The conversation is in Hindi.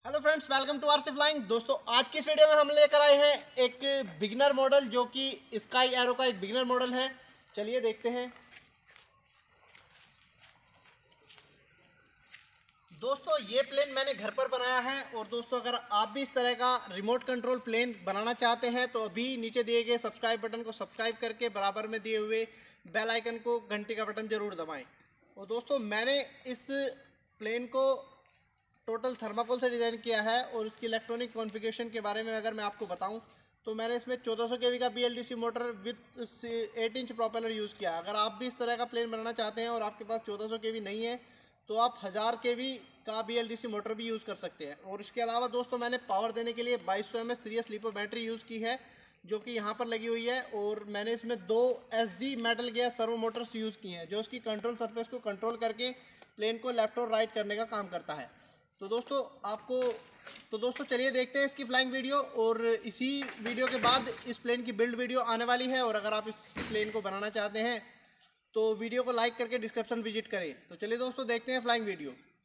Hello friends, welcome to RC flying. दोस्तों, आज की इस वीडियो में हम लेकर आए हैं एक बिगिनर मॉडल जो कि स्काई एरो का एक बिगिनर मॉडल है। चलिए देखते हैं। दोस्तों, ये प्लेन मैंने घर पर बनाया है और दोस्तों अगर आप भी इस तरह का रिमोट कंट्रोल प्लेन बनाना चाहते हैं तो अभी नीचे दिए गए सब्सक्राइब बटन को सब्सक्राइब करके बराबर में दिए हुए बेल आइकन को घंटी का बटन जरूर दबाएं। और दोस्तों, मैंने इस प्लेन को टोटल थर्माकोल से डिज़ाइन किया है और इसकी इलेक्ट्रॉनिक कॉन्फ़िगरेशन के बारे में अगर मैं आपको बताऊं तो मैंने इसमें 1400 केवी का BLDC motor with 8 inch propeller use किया। अगर आप भी इस तरह का प्लेन बनाना चाहते हैं और आपके पास 1400 केवी नहीं है तो आप 1000 केवी का BLDC मोटर भी यूज़ कर सकते हैं। और इसके अलावा दोस्तों, मैंने पावर देने के लिए 2200 mAh 3S lipo battery use की है जो कि यहाँ पर लगी हुई है। और मैंने इसमें 2 SG metal gear servo motors use की हैं जो इसकी कंट्रोल सरफेस को कंट्रोल करके प्लेन को लेफ़्ट और राइट करने का काम करता है। तो दोस्तों चलिए देखते हैं इसकी फ्लाइंग वीडियो। और इसी वीडियो के बाद इस प्लेन की बिल्ड वीडियो आने वाली है। और अगर आप इस प्लेन को बनाना चाहते हैं तो वीडियो को लाइक करके डिस्क्रिप्शन विजिट करें। तो चलिए दोस्तों देखते हैं फ्लाइंग वीडियो।